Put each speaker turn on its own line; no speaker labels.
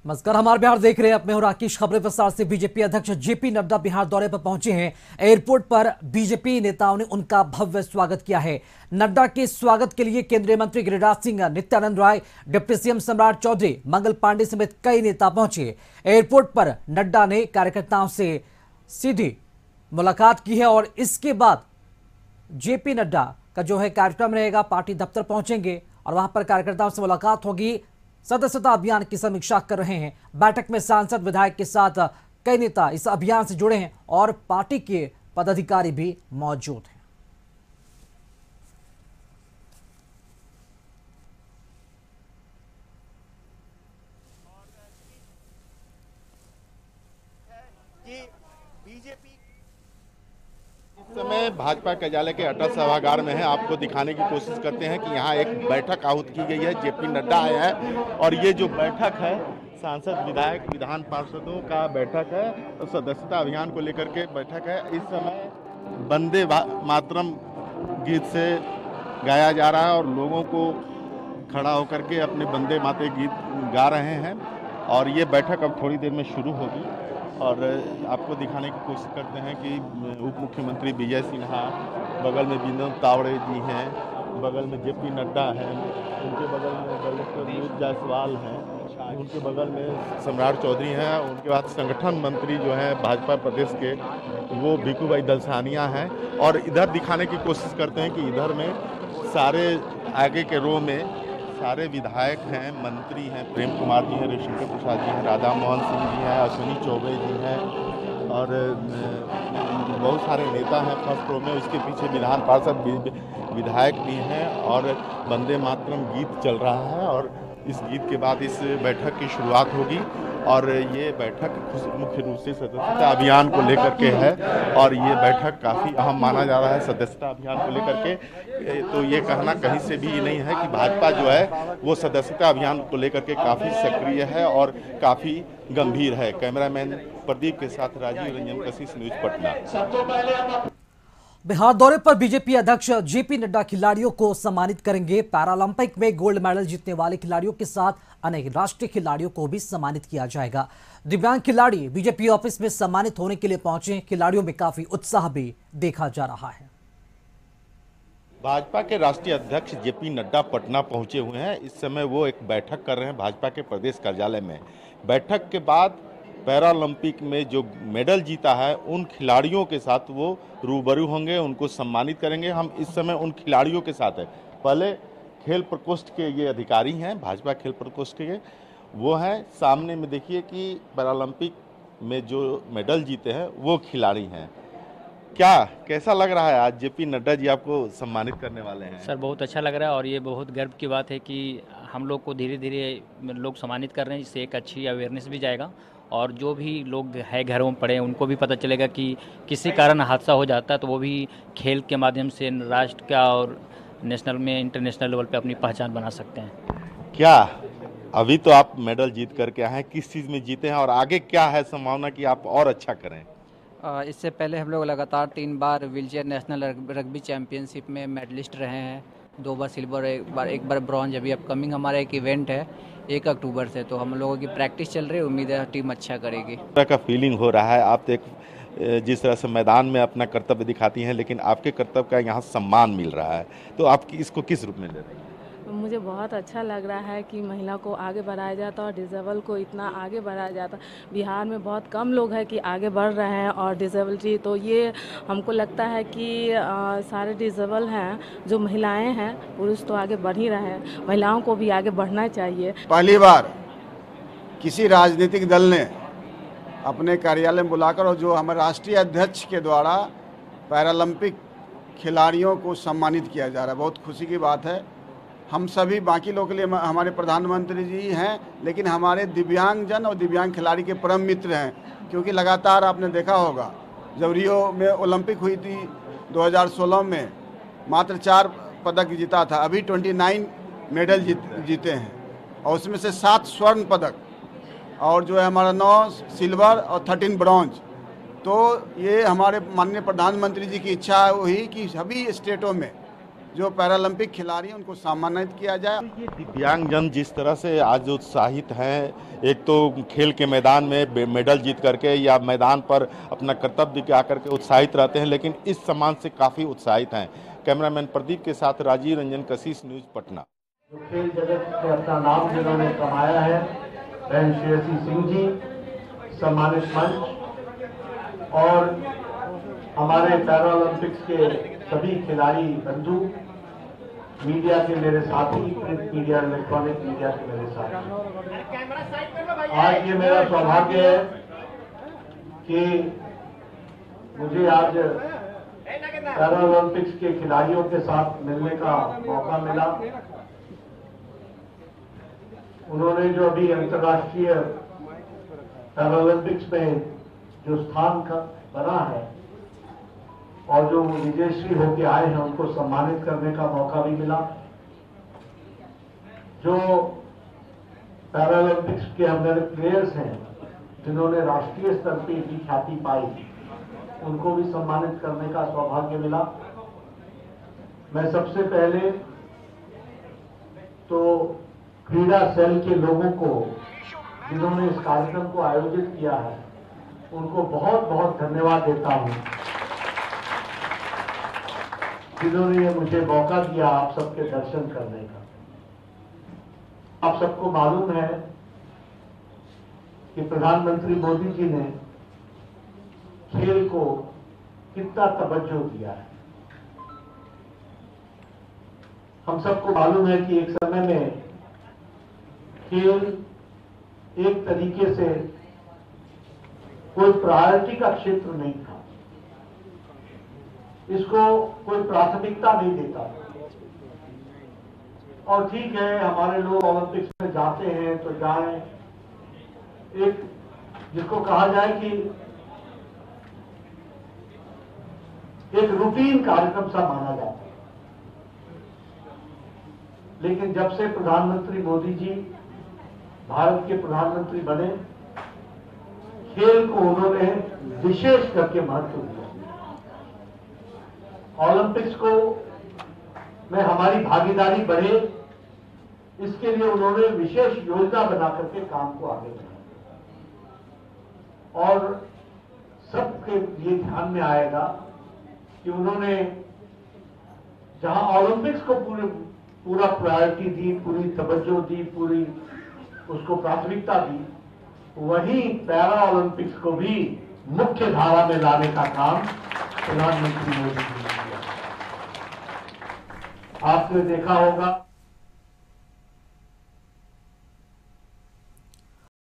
नमस्कार, हमारे बिहार देख रहे हैं। मैं हूं राकेश। खबरें विस्तार से। बीजेपी अध्यक्ष जेपी नड्डा बिहार दौरे पर पहुंचे हैं। एयरपोर्ट पर बीजेपी नेताओं ने उनका भव्य स्वागत किया है। नड्डा के स्वागत के लिए केंद्रीय मंत्री गिरिराज सिंह, नित्यानंद राय, डिप्टी सीएम सम्राट चौधरी, मंगल पांडे समेत कई नेता पहुंचे। एयरपोर्ट पर नड्डा ने कार्यकर्ताओं से सीधी मुलाकात की है और इसके बाद जेपी नड्डा का जो है कार्यक्रम रहेगा, पार्टी दफ्तर पहुंचेंगे और वहां पर कार्यकर्ताओं से मुलाकात होगी। सदस्यता अभियान की समीक्षा कर रहे हैं। बैठक में सांसद, विधायक के साथ कई नेता इस अभियान से जुड़े हैं और पार्टी के पदाधिकारी भी मौजूद हैं।
इस समय भाजपा कार्यालय के अटल सभागार में है। आपको दिखाने की कोशिश करते हैं कि यहाँ एक बैठक आहूत की गई है। जेपी नड्डा आए हैं और ये जो बैठक है सांसद, विधायक, विधान पार्षदों का बैठक है, सदस्यता अभियान को लेकर के बैठक है। इस समय वंदे मातरम गीत से गाया जा रहा है और लोगों को खड़ा होकर के अपने वंदे मातरम गीत गा रहे हैं और ये बैठक अब थोड़ी देर में शुरू होगी। और आपको दिखाने की कोशिश करते हैं कि उप मुख्यमंत्री विजय सिन्हा, बगल में विनोद तावड़े जी हैं, बगल में जेपी नड्डा हैं, उनके बगल में कलेक्टर जायसवाल हैं, उनके बगल में सम्राट चौधरी हैं, उनके बाद संगठन मंत्री जो हैं भाजपा प्रदेश के वो भिकू भाई दलसानिया हैं। और इधर दिखाने की कोशिश करते हैं कि इधर में सारे आगे के रो में सारे विधायक हैं, मंत्री हैं, प्रेम कुमार जी हैं, रविशंकर प्रसाद जी हैं, राधा मोहन सिंह जी हैं, अश्विनी चौबे जी हैं और बहुत सारे नेता हैं फर्स्ट रो में। उसके पीछे विधान पार्षद विधायक भी हैं और वंदे मातरम गीत चल रहा है और इस गीत के बाद इस बैठक की शुरुआत होगी। और ये बैठक मुख्य रूप से सदस्यता अभियान को लेकर के है और ये बैठक काफ़ी अहम माना जा रहा है सदस्यता अभियान को लेकर के। तो ये कहना कहीं से भी नहीं है कि भाजपा जो है वो सदस्यता अभियान को लेकर के काफ़ी सक्रिय है और काफ़ी गंभीर है। कैमरामैन प्रदीप के साथ राजीव रंजन, कशिश न्यूज, पटना।
बिहार दौरे पर बीजेपी अध्यक्ष जेपी नड्डा खिलाड़ियों को सम्मानित करेंगे। पैरालंपिक में गोल्ड मेडल जीतने वाले खिलाड़ियों के साथ अनेक राष्ट्रीय खिलाड़ियों को भी सम्मानित किया जाएगा। दिव्यांग खिलाड़ी बीजेपी ऑफिस में सम्मानित होने के लिए पहुंचे। खिलाड़ियों में काफी उत्साह भी देखा जा रहा है।
भाजपा के राष्ट्रीय अध्यक्ष जेपी नड्डा पटना पहुंचे हुए हैं। इस समय वो एक बैठक कर रहे हैं भाजपा के प्रदेश कार्यालय में। बैठक के बाद पैरालंपिक में जो मेडल जीता है उन खिलाड़ियों के साथ वो रूबरू होंगे, उनको सम्मानित करेंगे। हम इस समय उन खिलाड़ियों के साथ हैं। पहले खेल प्रकोष्ठ के ये अधिकारी हैं, भाजपा खेल प्रकोष्ठ के वो हैं। सामने में देखिए कि पैरालंपिक में जो मेडल जीते हैं वो खिलाड़ी हैं। कैसा लग रहा है आज जेपी नड्डा जी आपको सम्मानित करने वाले हैं?
सर, बहुत अच्छा लग रहा है और ये बहुत गर्व की बात है कि हम लोग को धीरे धीरे लोग सम्मानित कर रहे हैं। इससे एक अच्छी अवेयरनेस भी जाएगा और जो भी लोग है घरों में पड़े उनको भी पता चलेगा कि किसी कारण हादसा हो जाता है तो वो भी खेल के माध्यम से राष्ट्र का और नेशनल में, इंटरनेशनल लेवल पे अपनी पहचान बना सकते हैं।
क्या अभी तो आप मेडल जीत करके आए हैं, किस चीज़ में जीते हैं और आगे क्या है संभावना कि आप और अच्छा करें?
इससे पहले हम लोग लगातार 3 बार व्हीलचेयर नेशनल रग्बी चैंपियनशिप में मेडलिस्ट रहे हैं। 2 बार सिल्वर, एक बार ब्रॉन्ज। अभी अपकमिंग हमारा एक इवेंट है 1 अक्टूबर से, तो हम लोगों की प्रैक्टिस चल रही है। उम्मीद है टीम अच्छा करेगी।
तरह का फीलिंग हो रहा है, आप एक जिस तरह से मैदान में अपना कर्तव्य दिखाती हैं लेकिन आपके कर्तव्य का यहाँ सम्मान मिल रहा है, तो आप इसको किस रूप में ले रही हैं?
मुझे बहुत अच्छा लग रहा है कि महिला को आगे बढ़ाया जाता और डिसेबल को इतना आगे बढ़ाया जाता। बिहार में बहुत कम लोग हैं कि आगे बढ़ रहे हैं और डिसेबिलिटी, तो ये हमको लगता है कि सारे डिसेबल हैं जो महिलाएं हैं, पुरुष तो आगे बढ़ ही रहे हैं, महिलाओं को भी आगे बढ़ना चाहिए।
पहली बार किसी राजनीतिक दल ने अपने कार्यालय में बुलाकर और जो हमारे राष्ट्रीय अध्यक्ष के द्वारा पैरालंपिक खिलाड़ियों को सम्मानित किया जा रहा है। बहुत खुशी की बात है। हम सभी बाकी लोगों के लिए हमारे प्रधानमंत्री जी हैं, लेकिन हमारे दिव्यांगजन और दिव्यांग खिलाड़ी के परम मित्र हैं। क्योंकि लगातार आपने देखा होगा जब रियो में ओलंपिक हुई थी 2016 में मात्र 4 पदक जीता था। अभी 29 मेडल जीते हैं और उसमें से 7 स्वर्ण पदक और जो है हमारा 9 सिल्वर और 13 ब्रॉन्ज। तो ये हमारे माननीय प्रधानमंत्री जी की इच्छा हुई कि सभी स्टेटों में जो पैरालंपिक खिलाड़ी हैं उनको सम्मानित किया जाए।
ये दिव्यांगजन जिस तरह से आज उत्साहित हैं, एक तो खेल के मैदान में मेडल जीत करके या मैदान पर अपना कर्तव्य दिखा करके उत्साहित रहते हैं, लेकिन इस सम्मान से काफ़ी उत्साहित हैं। कैमरामैन प्रदीप के साथ राजीव रंजन, कशिश न्यूज़, पटना।
जो खेल जगत में अपना नाम जिन्होंने कमाया है, बहन श्रेयसी सिंह जी सम्मानित मंच, और हमारे पैरालंपिक्स के सभी खिलाड़ी बंधु, मीडिया के मेरे साथी, प्रिंट मीडिया, इलेक्ट्रॉनिक मीडिया के मेरे साथी, आज ये मेरा सौभाग्य है कि मुझे आज पैरालंपिक्स के खिलाड़ियों के साथ मिलने का मौका मिला। उन्होंने जो अभी अंतर्राष्ट्रीय पैरालंपिक्स में जो स्थान बना है और जो विदेशी होके आए हैं, उनको सम्मानित करने का मौका भी मिला। जो पैरालंपिक्स के हमारे प्लेयर्स हैं जिन्होंने राष्ट्रीय स्तर पर भी ख्याति पाई, उनको भी सम्मानित करने का सौभाग्य मिला। मैं सबसे पहले तो क्रीड़ा सेल के लोगों को जिन्होंने इस कार्यक्रम को आयोजित किया है, उनको बहुत बहुत धन्यवाद देता हूं, जिन्होंने ये मुझे मौका दिया आप सबके दर्शन करने का। आप सबको मालूम है कि प्रधानमंत्री मोदी जी ने खेल को कितना तवज्जो दिया है। हम सबको मालूम है कि एक समय में खेल एक तरीके से कोई प्रायोरिटी का क्षेत्र नहीं था, इसको कोई प्राथमिकता नहीं देता था। और ठीक है, हमारे लोग ओलंपिक्स में जाते हैं तो जाएं, एक जिसको कहा जाए कि एक रूटीन कार्यक्रम सा माना जाता है। लेकिन जब से प्रधानमंत्री मोदी जी भारत के प्रधानमंत्री बने, खेल को उन्होंने विशेष करके महत्व दिया। ओलंपिक्स को में हमारी भागीदारी बढ़े, इसके लिए उन्होंने विशेष योजना बना करके काम को आगे बढ़ाया। और सबके ये ध्यान में आएगा कि उन्होंने जहां ओलंपिक्स को पूरा प्रायोरिटी दी, पूरी तवज्जो दी, पूरी उसको प्राथमिकता दी, वहीं पैरा ओलंपिक्स को भी मुख्य धारा में लाने का काम प्रधानमंत्री मोदी जी ने किया। आपने देखा होगा